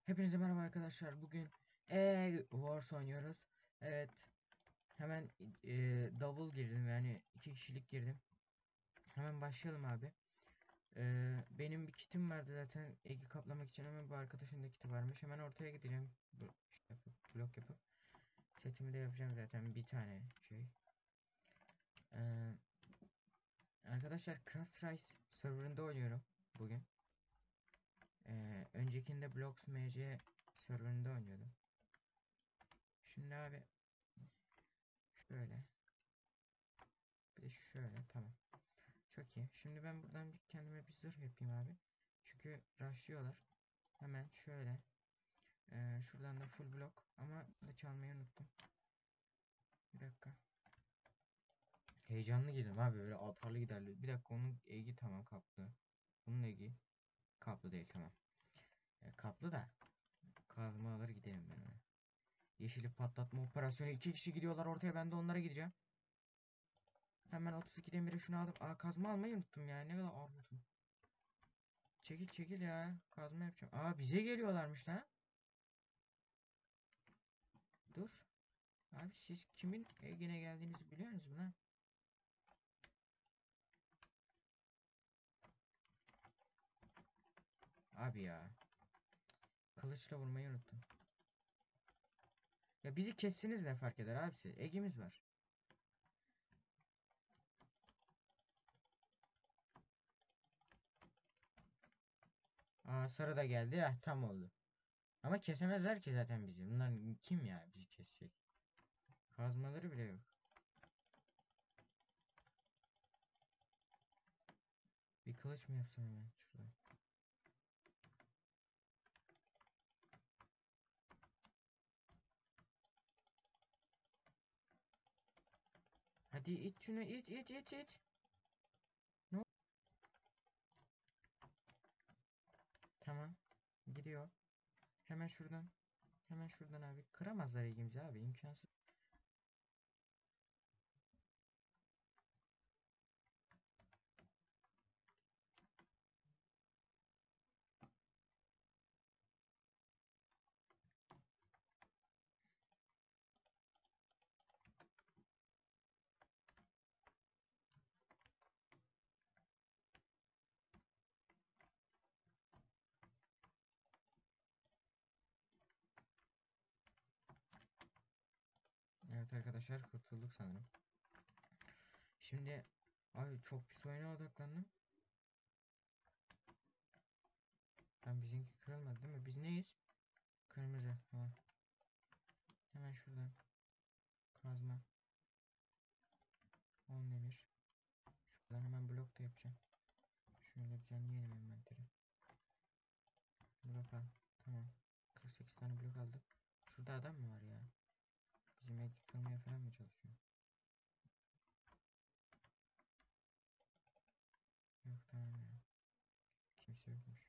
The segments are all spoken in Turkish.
Hepinize merhaba arkadaşlar. Bugün Wars oynuyoruz. Evet, hemen double girdim, yani iki kişilik girdim. Hemen başlayalım abi. Benim bir kitim vardı zaten, Egi kaplamak için. Hemen bu arkadaşın da kiti varmış. Hemen ortaya gideceğim. Blok yapıp setimi de yapacağım zaten, bir tane şey. Ee, Arkadaşlar, Craft Rice serverında oynuyorum bugün. Öncekinde Blocks MC serverında oynuyordum. Şimdi abi şöyle, bir de şöyle, tamam. Çok iyi. Şimdi ben buradan kendime bir zırh yapayım abi. Çünkü rushlıyorlar. Hemen şöyle. Şuradan da full blok. Ama kılıç almayı unuttum. Bir dakika. Heyecanlı girdim abi. Böyle atarlı giderli. Bir dakika, onun egi tamam kaplı. Bunun egi kaplı değil, tamam. Kaplı da kazma alır gidelim ben ona. Yeşili patlatma operasyonu. 2 kişi gidiyorlar ortaya. Ben de onlara gideceğim. Hemen 32 demire şunu aldım. Aa, kazma almayı unuttum ya. Ne kadar armutum. Çekil çekil ya. Kazma yapacağım. Aa, bize geliyorlarmış lan. Dur. Abi, siz kimin Ege'ne geldiğinizi biliyor musunuz lan? Abi ya. Kılıçla vurmayı unuttum. Ya bizi kessiniz ne fark eder abi siz? Ege'miz var. Aa, sarı da geldi ya, tam oldu. Ama kesemezler ki zaten bizi. Bunlar kim ya bizi kesecek? Kazmaları bile yok. Bir kılıç mı yapsam hemen şurada? Hadi it şunu, it. Ne? Tamam. Gidiyor. Hemen şuradan. Hemen şuradan abi. Kıramazlar Ege'mizi abi, imkansız. Evet arkadaşlar, kurtulduk sanırım. Şimdi abi çok pis oyuna odaklandım. Tam bizimki kırılmadı değil mi? Biz neyiz? Kırmızı. Tamam. Hemen şuradan kazma. 10 demir. Şuradan hemen blok da yapacağım. Şöyle düzenleyelim envanteri. Blok al. Tamam. 48 tane blok aldık. Şurada adam mı var ya? Bizim ek kırmaya falan mı çalışıyor? Yok, tamam ya. Kimse yokmuş.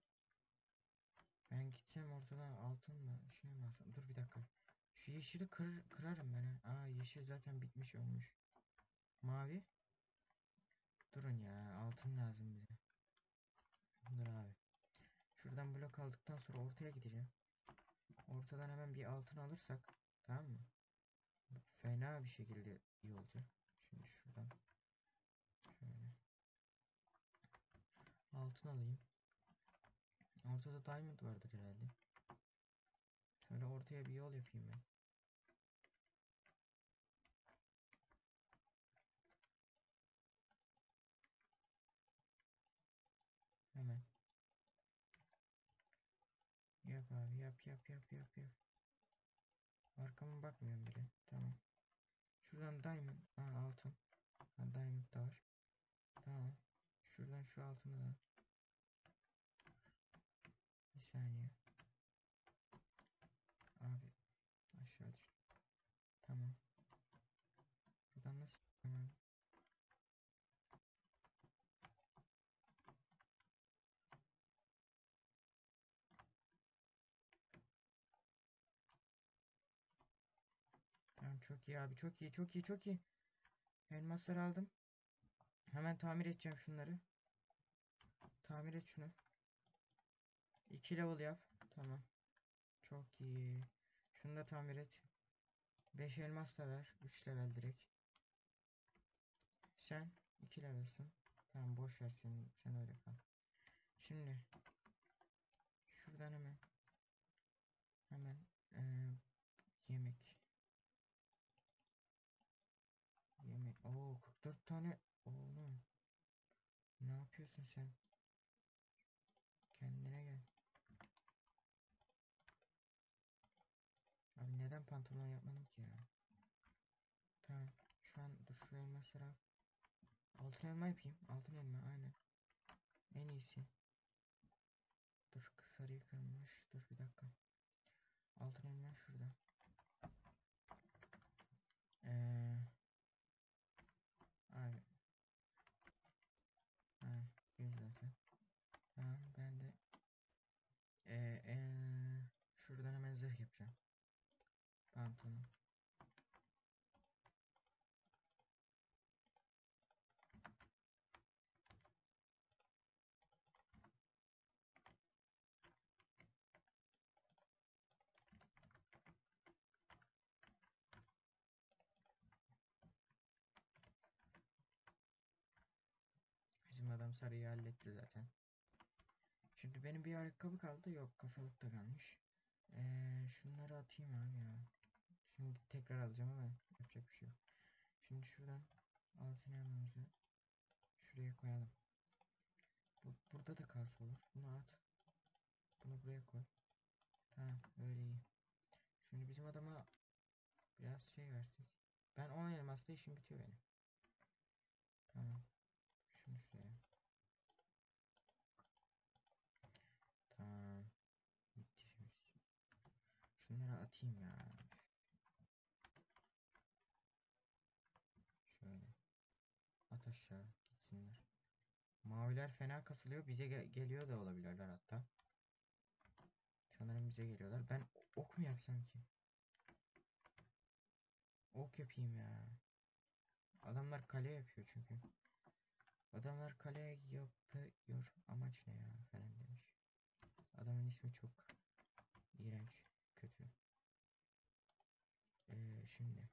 Ben gideceğim ortadan altın mı şey mi alsam? Dur bir dakika. Şu yeşili kırarım ben ha. Aa, yeşil zaten bitmiş, ölmüş. Mavi. Durun ya, altın lazım bize. Dur abi. Şuradan blok aldıktan sonra ortaya gideceğim. Ortadan hemen bir altın alırsak, tamam mı? Fena bir şekilde iyi olacak. Şimdi şuradan şöyle altın alayım. Ortada diamond vardır herhalde. Şöyle ortaya bir yol yapayım ben. Hemen. Yap abi, yap. Arkama bakmıyorum bile. Tamam. Şuradan diamond. Aa, altın. Ha, diamond da var. Tamam. Şuradan şu altını da. Bir saniye. Abi aşağı düştüm. Tamam. Buradan nasıl çıkacağım abi? Tamam, çok iyi abi, çok iyi. Elmasları aldım. Hemen tamir edeceğim şunları. Tamir et şunu. 2 level yap. Tamam. Çok iyi. Şunu da tamir et. 5 elmas da ver. 3 level direkt. Sen 2 levelsin. Tamam boş ver sen öyle kal. Şimdi şuradan hemen yemek. Oo 44 tane. Oğlum ne yapıyorsun sen? Kendine gel. Abi neden pantolon yapmadım ki ya? Tamam. Şu an dur şu elmasları al. Altın elma yapayım. Altın elma aynen. En iyisi. Dur sarıyı kırmış. Dur bir dakika. Altın elma şurada. Eee abi. Ha, bir zaten. Tamam ben de şuradan hemen zırh yapacağım. Pantolon. Bizim adam sarıyı halletti zaten. Şimdi benim bir ayakkabı kaldı. Yok kafalık da kalmış. Şunları atayım abi ya. Şimdi tekrar alacağım ama yapacak bir şey yok. Şimdi şuradan altın elmamızı şuraya koyalım. Burada da kalsa olur. Bunu at. Bunu buraya koy. Tamam öyle iyi. Şimdi bizim adama biraz şey versek. Ben 10 elmasla işim bitiyor benim. Tamam. Şunu şuraya. Tamam. Bitti şimdi. Şunları atayım ya. Şöyle. At aşağı gitsinler. Maviler fena kasılıyor. Bize geliyor da olabilirler hatta. Sanırım bize geliyorlar. Ben ok mu yapsam ki? Ok yapayım ya. Adamlar kale yapıyor çünkü. Adamlar kale yapıyor. Amaç ne ya falan demiş. Adamın ismi çok iğrenç. Kötü. Şimdi.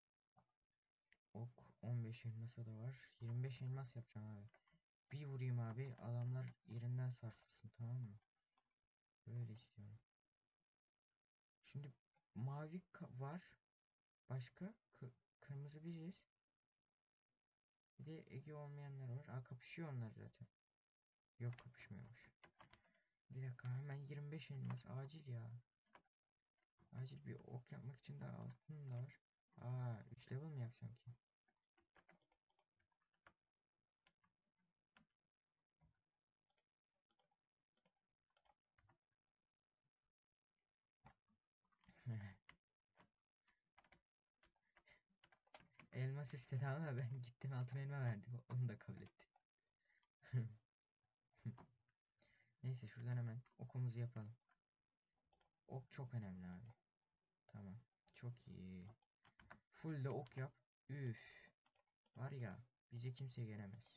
Ok 15 elmasa da var. 25 elmas yapacağım abi. Bir vurayım abi. Adamlar yerinden sarsılsın tamam mı? Böyle istiyorum. Şimdi mavi var. Başka? Kırmızı biziz. Bir de Ege olmayanlar var. Aa kapışıyor onlar zaten. Yok kapışmıyormuş. Bir dakika hemen 25 elmas. Acil ya. Acil bir ok yapmak için de altın da var. Aa 3 level mi yapsam ki? Elmas istedi ama ben gittim altın elma verdim. Onu da kabul etti. Neyse şuradan hemen okumuzu yapalım. Ok çok önemli abi. Tamam. Çok iyi. Full de ok yap. Üf. Var ya bize kimse gelemez.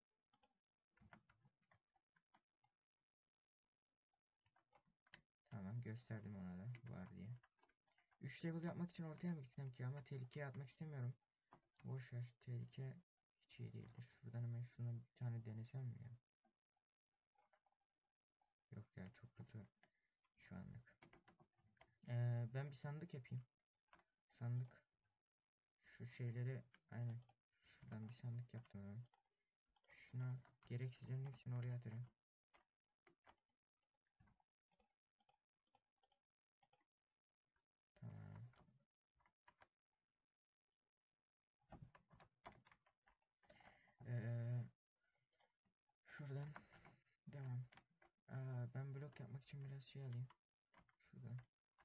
Tamam gösterdim ona da var diye. 3 level yapmak için ortaya mı gitsem ki ama tehlikeye atmak istemiyorum. Boş ver tehlike hiç iyi değildir. Şuradan hemen şunu bir tane denesem mi ya? Yok ya çok kötü şu anlık. Ben bir sandık yapayım. Sandık. Şu şeyleri aynen. Şuradan bir sandık yaptım hemen. Şuna gereksizlerin hepsini oraya atarım. Tamam. Ee, şuradan devam. Ben blok yapmak için biraz şey alayım. Şuradan.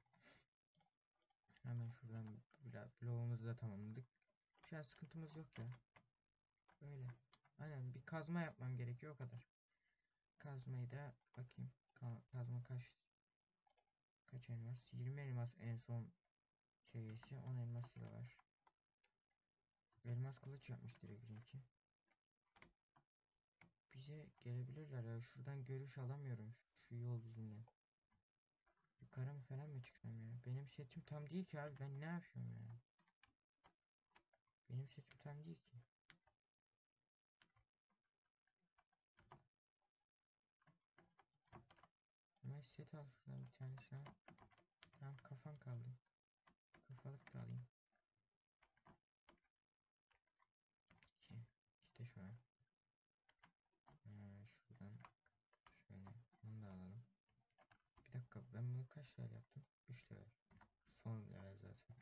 Hemen şuradan biraz bloğumuzu da tamamladık. Şu an sıkıntımız yok ya. Böyle. Aynen bir kazma yapmam gerekiyor o kadar. Kazmayı da bakayım. Kazma kaç elmas? 20 elmas en son seviyesi. 10 elmas da var. Elmas kılıç yapmış direkt bizimki. Bize gelebilirler ya. Şuradan görüş alamıyorum. Şu yol yüzünden. Yukarı mı falan mı çıksam ya? Benim setim tam değil ki abi. Ben ne yapıyorum ya? Benim setim tam değil ki. Ama set al şuradan bir tanesini. Tamam kafam kaldı. Kafalık da alayım. 2. 2 de şu an. Şuradan şöyle. Bunu da alalım. Bir dakika ben bunu kaç level yaptım? 3 level. Son level zaten.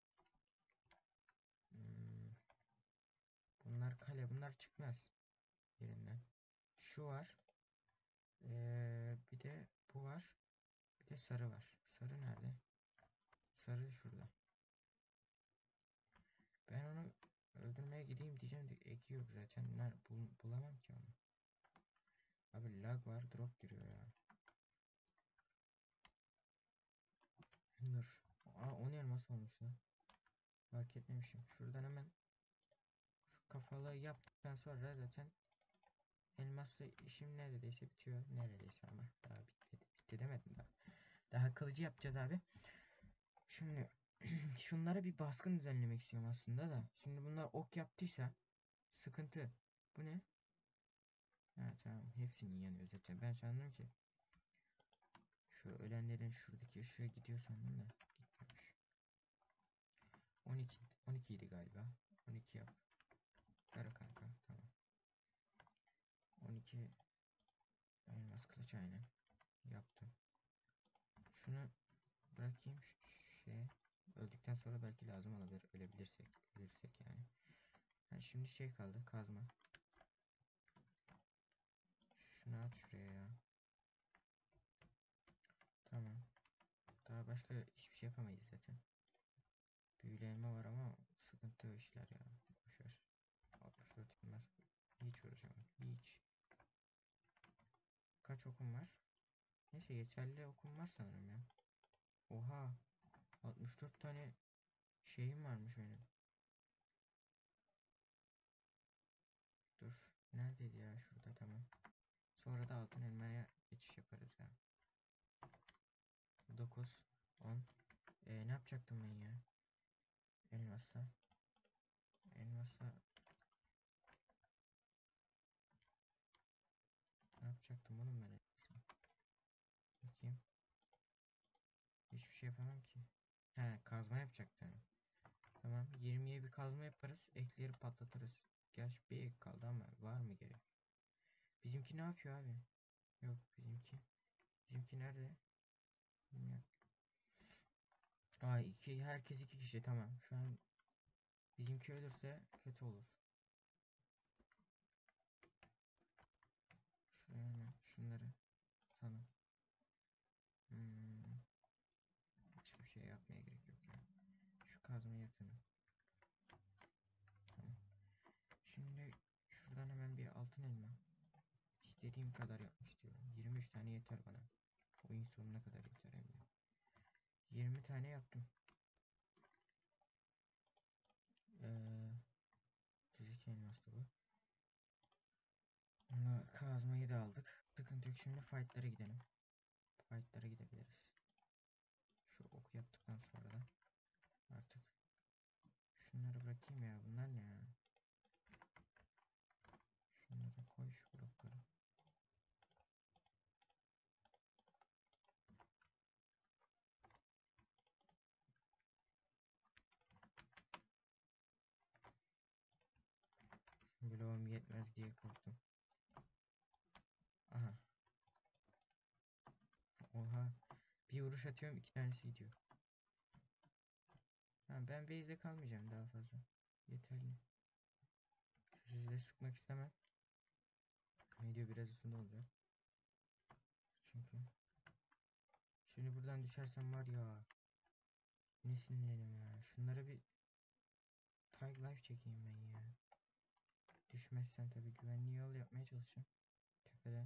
Hmm, bunlar kale. Bunlar çıkmaz yerinden. Şu var. Bir de bu var. Bir de sarı var. Sarı nerede? Sarı şurada. Ben onu öldürmeye gideyim diyeceğim de eki yok zaten. Bulamam ki onu. Abi lag var. Drop giriyor ya. Dur. Aa 10 elmas olmuş ya. Fark etmemişim. Şuradan hemen şu kafalığı yaptıktan sonra zaten elmasla işim neredeyse bitiyor. Neredeyse ama daha bitmedi. Bitti demedim daha. Daha kılıcı yapacağız abi. Şimdi şunlara bir baskın düzenlemek istiyorum aslında da. Şimdi bunlar ok yaptıysa sıkıntı. Bu ne? Ha tamam hepsini yanıyor zaten. Ben sandım ki şu ölenlerin şuradaki ışığı gidiyor sandım da gitmemiş. 12 12 idi galiba. 12 yap. Ver kanka tamam. 12 elmas kılıç aynen. Yaptım. Şunu bırakayım şey. Öldükten sonra belki lazım olabilir. Ölebilirsek. Ölürsek yani. Ha, şimdi şey kaldı. Kazma. Şunu at şuraya ya. Tamam. Daha başka hiçbir şey yapamayız zaten. Büyülü elma var ama sıkıntı o işler ya. Boşver. 64 elmas. Hiç uğraşamam. Hiç. Kaç okum var? Neyse yeterli okum var sanırım ya. Oha. 64 tane şeyim varmış benim. Dur. Neredeydi ya? Şurada tamam. Sonra da altın elmaya geçiş yaparız ya. 9, 10. Ne yapacaktım ben ya? Elmasla. Elmasla ne yapacaktım oğlum ben elmasla? Bakayım. Hiçbir şey yapamam ki. He kazma yapacaktım. Tamam 20'ye bir kazma yaparız. Ekleri patlatırız. Gerçi bir ek kaldı ama var mı gerek? Bizimki ne yapıyor abi? Yok bizimki. Bizimki nerede? Bilmiyorum. Aa herkes 2 kişi tamam. Şu an bizimki ölürse kötü olur. Şuraya hemen şunları sana. Hmm, başka bir şey yapmaya gerek yok ya. Şu kazmayı yapalım. Tamam. Şimdi şuradan hemen bir altın elma. İstediğim kadar yapmak istiyorum. 23 tane yeter bana. Oyun sonuna kadar yeter hem de. 20 tane yaptım. Ee, fizik elması bu. Kazmayı da aldık. Sıkıntı yok. Şimdi fight'lara gidelim. Fight'lara gidebiliriz. Şu ok yaptıktan sonra da artık şunları bırakayım ya. Bunlar ne ya? Şunları koy şu blokları. Bloğum yetmez diye korktum. Aha. Oha. Bir vuruş atıyorum 2 tanesi gidiyor. Ha, ben base'de kalmayacağım daha fazla. Yeterli. Sizi de sıkmak istemem. Video biraz uzun olacak. Çünkü. Şimdi buradan düşersem var ya. Ne sinirlerim ya. Şunlara bir tag life çekeyim ben ya. Düşmezsem tabii güvenli yol yapmaya çalışacağım. Tepeden.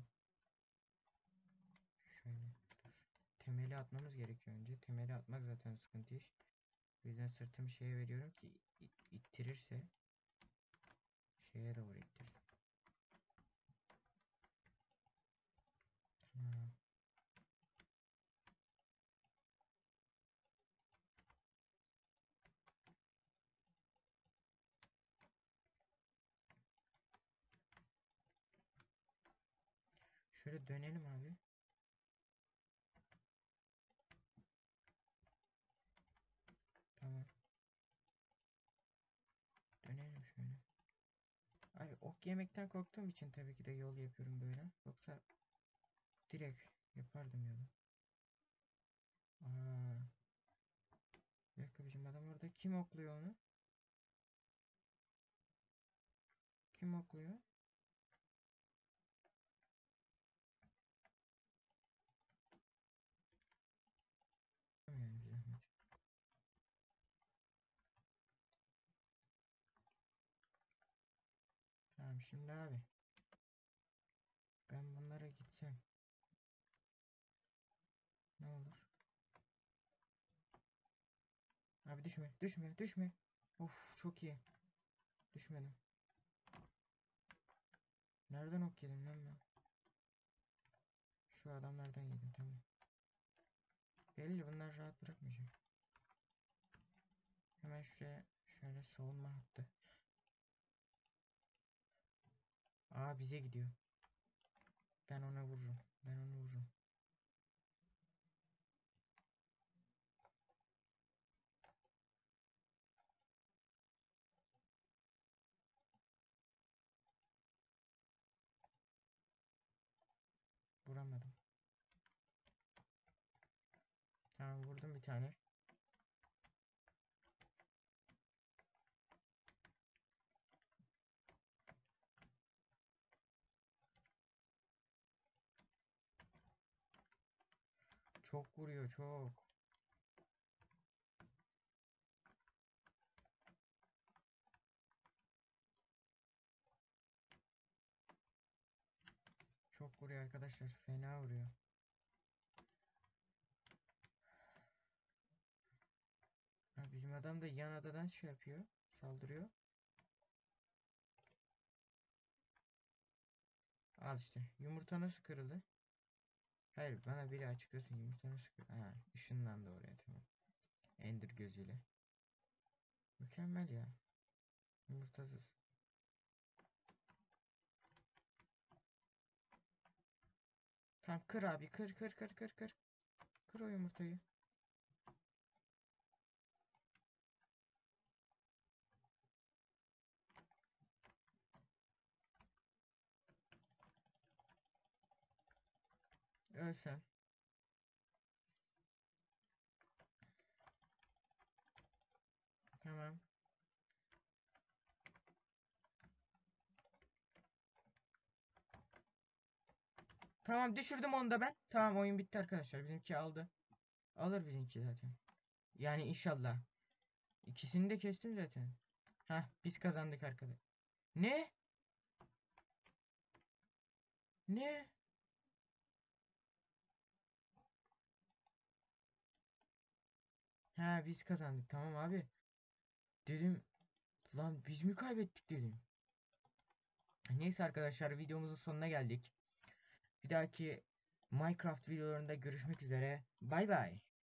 Şöyle. Dur. Temeli atmamız gerekiyor önce. Temeli atmak zaten sıkıntı iş. O yüzden sırtımı şeye veriyorum ki ittirirse şeye doğru ittirsin. Tamam. Şöyle dönelim abi. Tamam. Dönelim şöyle. Abi ok yemekten korktuğum için tabii ki de yol yapıyorum böyle. Yoksa direkt yapardım yolu. Aa, bir dakika, bizim adam orada kim okluyor onu? Kim okluyor? Yani bir zahmet. Tamam şimdi abi. Ben bunlara gitsem. Ne olur? Abi düşme, düşme, düşme. Of çok iyi. Düşmedim. Nereden ok yedim lan ben? Şu adamlardan yedim, tamam. Belli, bunlar rahat bırakmayacak. Hemen şuraya şöyle savunma hattı. Aa, bize gidiyor. Ben ona vururum. Ben onu vururum. Vuramadım. Tamam, vurdum bir tane. Çok vuruyor, çok. Çok vuruyor arkadaşlar. Fena vuruyor. Ha, bizim adam da yan adadan şey yapıyor. Saldırıyor. Al işte. Yumurta nasıl kırıldı? Hayır, bana biri açıklasın, yumurta nasıl kırıldı? Ha, ışınlandı oraya, tamam. Ender gözüyle. Mükemmel ya. Yumurtasız. Tamam, kır abi, kır kır kır kır kır. Kır o yumurtayı. Ölsen. Tamam. Tamam, düşürdüm onu da ben. Tamam, oyun bitti arkadaşlar. Bizimki aldı. Alır bizimki zaten. Yani inşallah. İkisini de kestim zaten. Hah, biz kazandık arkadaş. Ne? Ne? Ha, biz kazandık, tamam abi. Dedim lan biz mi kaybettik dedim. Neyse arkadaşlar, videomuzun sonuna geldik. Bir dahaki Minecraft videolarında görüşmek üzere. Bay bay.